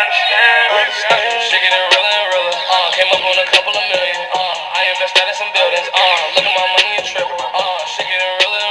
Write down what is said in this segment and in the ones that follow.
Shaking and realer. Came up on a couple of million. I invested in some buildings. Look at my money and triple. Shaking and realer.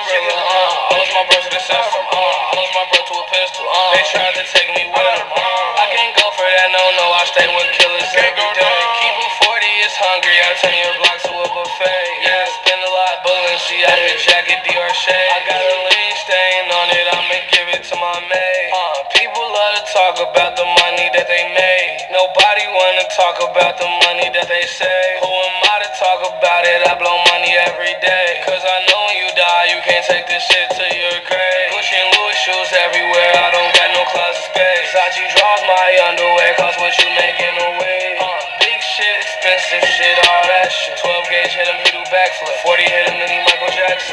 I lost my bro to the system. I lost my bro to a pistol. They tried to take me with them. I can't go for that, no. I stay with killers every day. Keep 40 is hungry. I turn your block to a buffet. Yeah, spend a lot, Balenciaga jacket, Dior shade. I got a lean stain on it. I'ma give it to my maid. People love to talk about the money that they made. Nobody wanna talk about the money that they save. Who am I to talk about it? I blow money every day. Cause I know when you die, you can't take this shit to your grave. Pushing Louis shoes everywhere, I don't got no closet space. Versace draws my underwear, cost what you make in a wig. Big shit, expensive shit, all that shit. 12 gauge hit him, he do backflip. 40 hit him, then he Michael Jackson.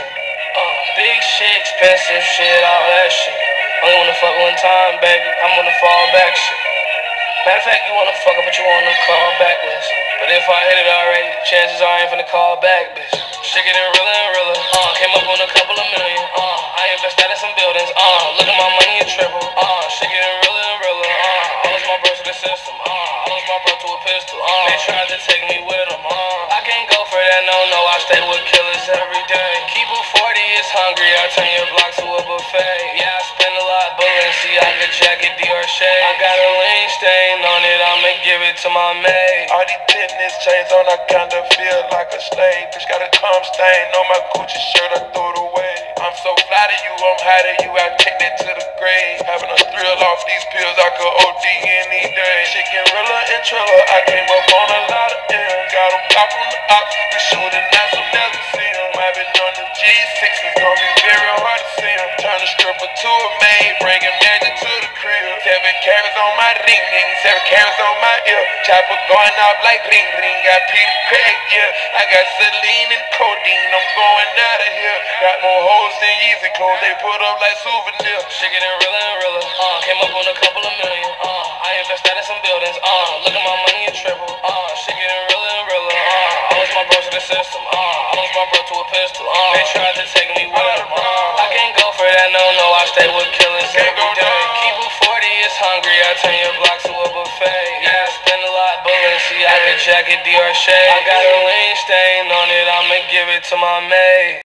Big shit, expensive shit, all that shit. Only wanna fuck one time, baby. I'm on the fall back shit. Matter of fact, you wanna fuck up, but you wanna call back list. But if I hit it already, chances are I ain't finna call back, bitch. Shaking and realer. Came up on a couple of million. I invested in some buildings. Look at my money and triple. Shaking and realer. I lost my bro to the system. I lost my bro to a pistol. They tried to take me with them. I can't go for that, no. I stay with killers every day. Keep 40 is hungry. I turn your block to a buffet. Yeah, I spend a lot, Balenciaga jacket, Dior shade. I got a lean stain on it. I'ma give it to my maid. All these tennis chains on, I kinda feel like a slave. Bitch got a cum stain on my Gucci shirt, I threw it away. I'm so fly to you, I'm high to you, I take that to the grave. Having a thrill off these pills, I could OD any day. Chicken Rilla and Trilla, I came up on a lot of M's. Got a pop on the ops, we shooting at some never see them. I've been on the G6, it's gonna be very hard to see them. Turn a stripper to a maid, bringing magic to the crib. 7 carats on my ring, 7 carats on my ear. Chopper going off like ring. Got Peter Craig, yeah. I got Celine and codeine, I'm going out of here. Got more hoes than Yeezy clothes, they put up like souvenirs. Shaking and realer. Came up on a couple of million. I invested in some buildings. Look at my money and triple. Shaking and realer. I lost my bro to the system. I lost my bro to a pistol. They tried to take me with them. I can't go for that, no. I stay with killers every day. Keep 40 is hungry. I turn your block to a buffet. Yeah, I spend a lot, Balenciaga jacket, Dior shade. I got a lean stain on it. I'ma give it to my maid.